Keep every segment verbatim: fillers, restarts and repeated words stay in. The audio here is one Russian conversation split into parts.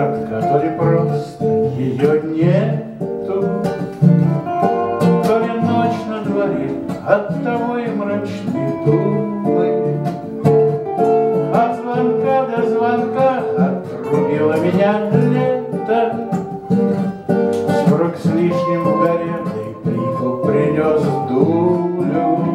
коротка, то ли просто ее нету, то ли ночь на дворе, оттого и мрачные думы. От звонка до звонка отрубило меня лето. Сорок с лишним в горе, да и прикуп принес дулю.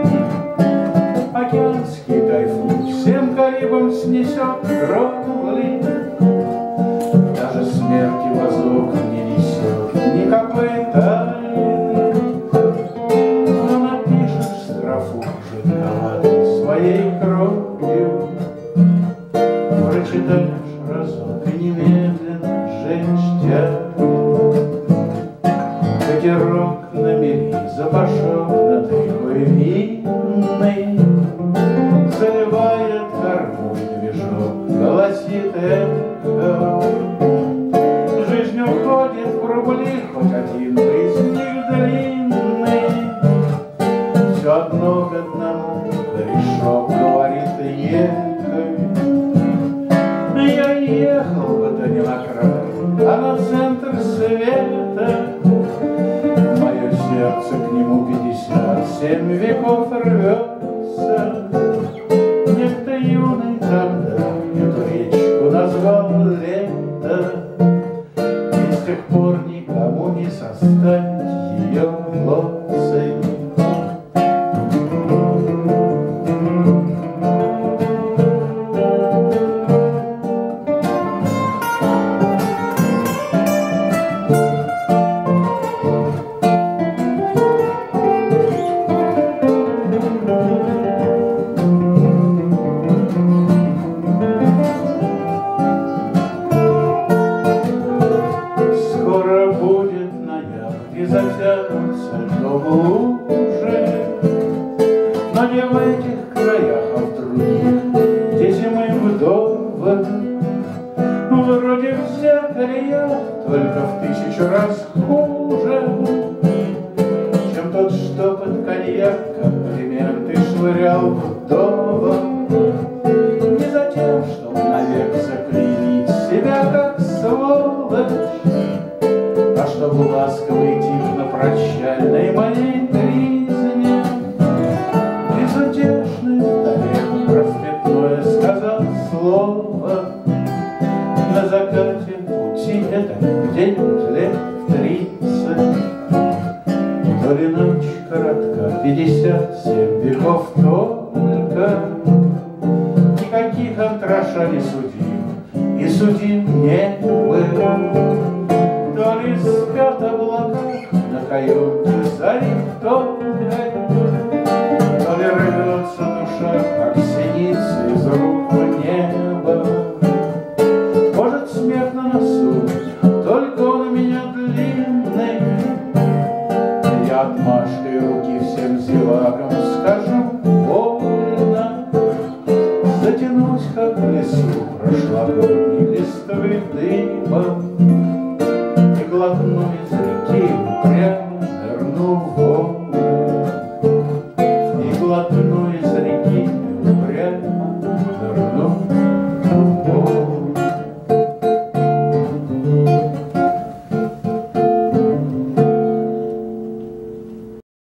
Океанский тайфун всем Карибам снесет кровли. Даже смерти воздух не несет никакой тайны. Но напишешь строфу жидковатой своей кровью, прочитаешь разок и немедленно жечь тянет. Катерок на мели запашенной винной заливает корму движок, голосит эхо. Жизнь уходит в рубли, хоть один из них длинный. Все одно к одному корешок говорит ехай. Я ехал бы то не на край, а на центр света. Мое сердце к нему пятьдесят семь веков рвется. Некто юный тогда эту речку назвал лето, и с тех пор никому не составить ее лоцей. И затянутся лужи, но не в этих краях, а в других, где зимы вдовы. Вроде в зеркале я, только в тысячу раз хуже, чем тот, что под коньяк комплименты швырял вдовам. Не за тем, чтоб навек заклеймить себя как сволочь, а чтобы ласковый тип на прощальной моей тризне безутешный вдове распятное сказал слово. На закате пути это где-нибудь лет в тридцать, то ли ночь коротка, пятьдесят семь веков только. Никаких антраша не судим, и судим не был. То ли спят облака на каюте за рифтовкой, то ли рвется душа, как синица из рук в небо. Может, смех на носу, только он у меня длинный. Я отмашкой руки всем зевакам скажу больно. Затянусь, как в лесу, прошлогодний листвы дымом, глотну из